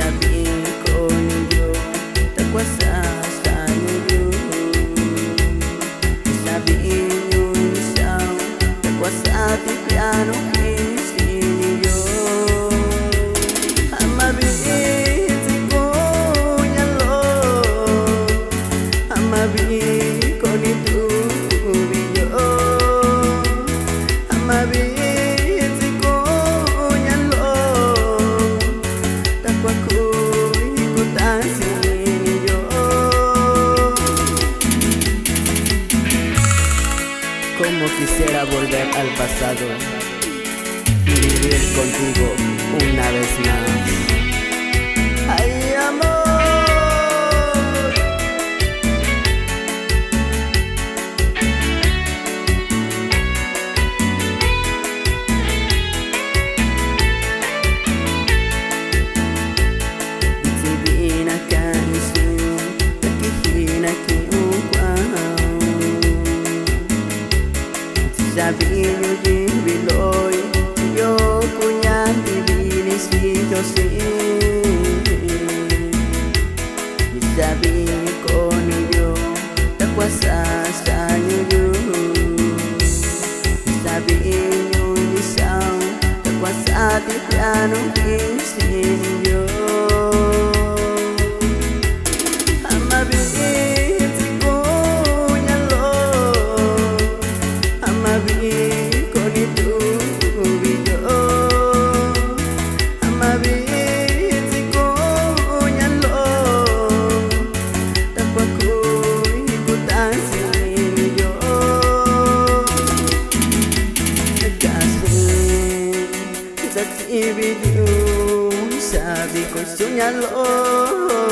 sabi ko ninyo tagwasa sa inyo. Sabi inyo isang tagwasa ti piano kisi ninyo. Amabiti ko nyalo, amabiti ko nito video. Amabiti ko nyalo, takwa ko ikutan si ninyo. Como quisiera volver al pasado y vivir contigo una vez más. Ay, amor. Divina canción, takihina kiukwao. Sabi niyo di biloy, yo kunya divini si Jose. Sabi ko niyo takwasa sa inyo. Sabi niyo isang takwasa ti piano kisi niyo. Amabiti ko nyalo, amabiti ko nito video. Amabiti ko nyalo, takwa ko ikutan si ninyo. Kasi sa video sabi ko sunyalo,